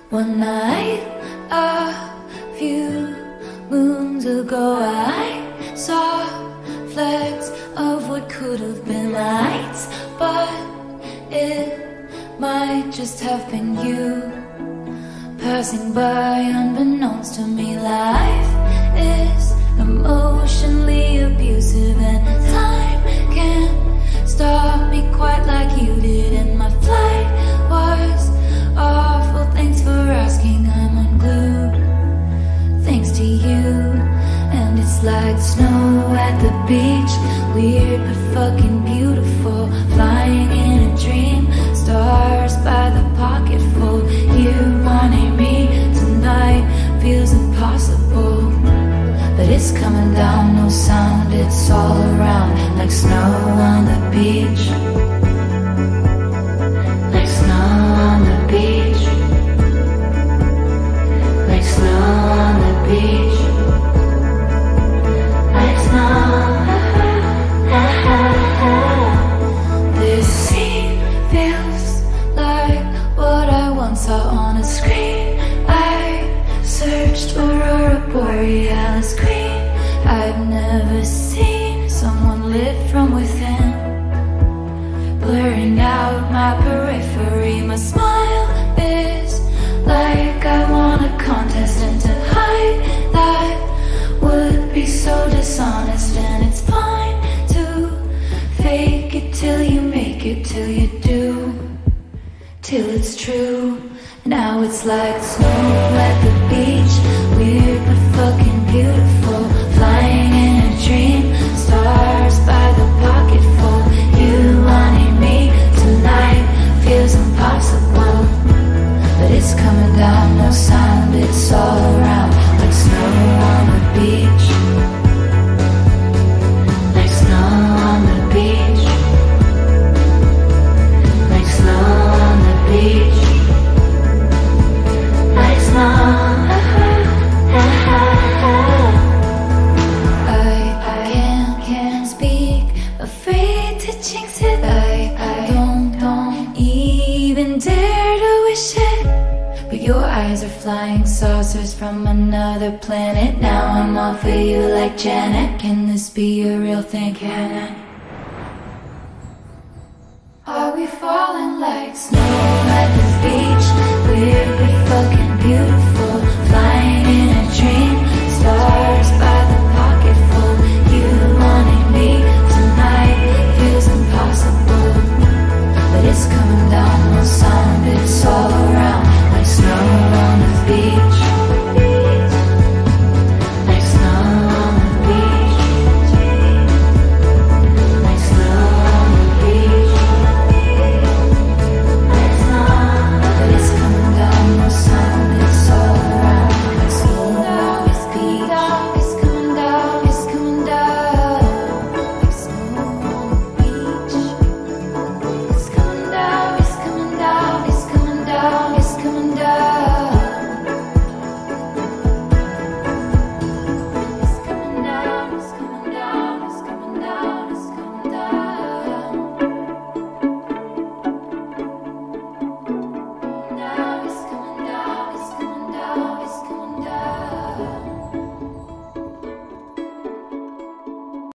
One night, a few moons ago, I saw flecks of what could have been lights, but it might just have been you passing by unbeknownst to me. Life is emotionally abusive, and time can't stop me quite like you did. And my flight was awful, thanks for asking. I'm unglued thanks to you. And it's like snow at the beach, weird but fucking beautiful, flying in a dream, stars by the pocketful. You wanting me tonight feels impossible, but it's coming down, no sound, it's all around, like snow on the beach, like snow on the beach, like snow on the beach, like snow. This scene feels like what I once saw on a screen. I searched aurora, borealis green. I've never seen someone lit from within, blurring out my periphery. My smile is like I won a contest, and to hide that would be so dishonest. And it's fine to fake it till you make it, till you do, till it's true. Now it's like snow at the beach, weird but fucking beautiful, flying in a dream, stars by the pocketful. You wanting me tonight feels impossible, but it's coming down, no sound, it's all around, like snow on the beach, like snow on the beach, like snow on the beach, like snow. I can't speak, afraid to jinx it. I don't even dare to wish it, but your eyes are flying saucers from another planet. Now I'm all for you like Janet. Can this be a real thing? Can it? Are we falling like snow at